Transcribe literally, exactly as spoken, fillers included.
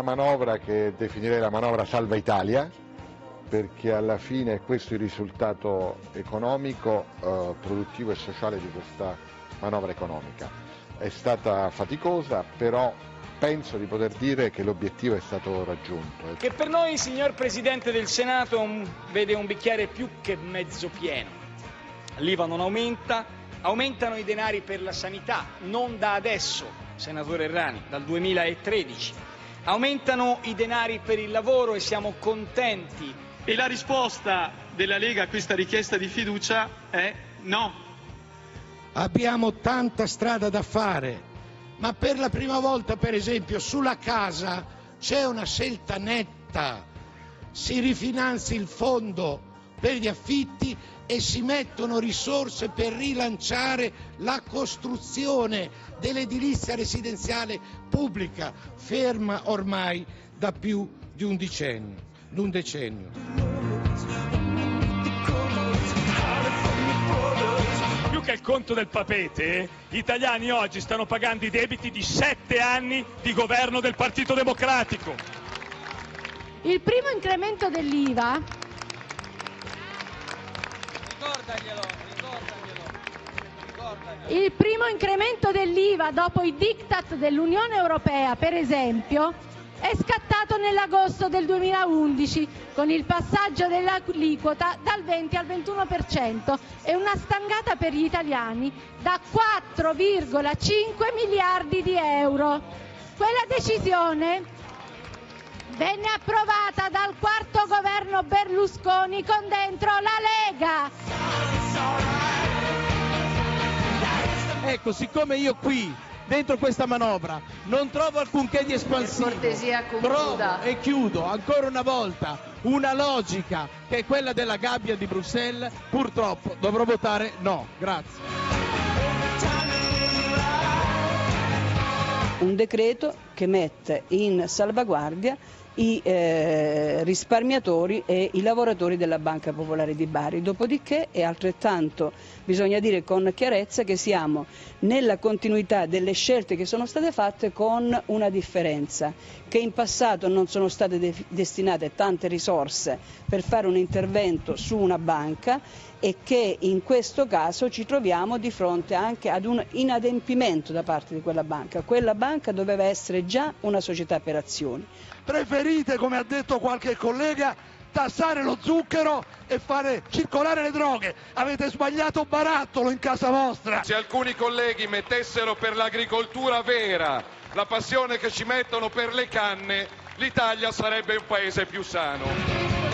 una manovra che definirei la manovra Salva Italia, perché alla fine è questo il risultato economico, eh, produttivo e sociale di questa manovra economica. È stata faticosa, però penso di poter dire che l'obiettivo è stato raggiunto. Che per noi, signor Presidente del Senato, un, vede un bicchiere più che mezzo pieno. L'I V A non aumenta, aumentano i denari per la sanità, non da adesso, senatore Errani, dal duemilatredici. Aumentano i denari per il lavoro e siamo contenti. E la risposta della Lega a questa richiesta di fiducia è no. Abbiamo tanta strada da fare, ma per la prima volta, per esempio, sulla casa c'è una scelta netta. Si rifinanzia il fondo per gli affitti e si mettono risorse per rilanciare la costruzione dell'edilizia residenziale pubblica, ferma ormai da più di un decennio. D'un decennio. Più che il conto del papete, gli italiani oggi stanno pagando i debiti di sette anni di governo del Partito Democratico. Il primo incremento dell'I V A Ricordaglielo, ricordaglielo, ricordaglielo. il primo incremento dell'I V A dopo i diktat dell'Unione Europea, per esempio, è scattato nell'agosto del duemilaundici con il passaggio dell'aliquota dal venti al ventuno per cento e una stangata per gli italiani da quattro virgola cinque miliardi di euro. Quella decisione venne approvata dal quarto governo Berlusconi con dentro la Lega. Ecco, siccome io qui dentro questa manovra non trovo alcunché di espansivo, per cortesia, concluda. Trovo, e chiudo ancora una volta, una logica che è quella della gabbia di Bruxelles, purtroppo dovrò votare no. Grazie. Un decreto che mette in salvaguardia i eh, risparmiatori e i lavoratori della Banca Popolare di Bari. Dopodiché è altrettanto, bisogna dire con chiarezza, che siamo nella continuità delle scelte che sono state fatte, con una differenza: che in passato non sono state de- destinate tante risorse per fare un intervento su una banca e che in questo caso ci troviamo di fronte anche ad un inadempimento da parte di quella banca. Quella banca doveva essere già una società per azioni. Preferite, come ha detto qualche collega, tassare lo zucchero e fare circolare le droghe. Avete sbagliato barattolo in casa vostra. Se alcuni colleghi mettessero per l'agricoltura vera la passione che ci mettono per le canne, l'Italia sarebbe un paese più sano.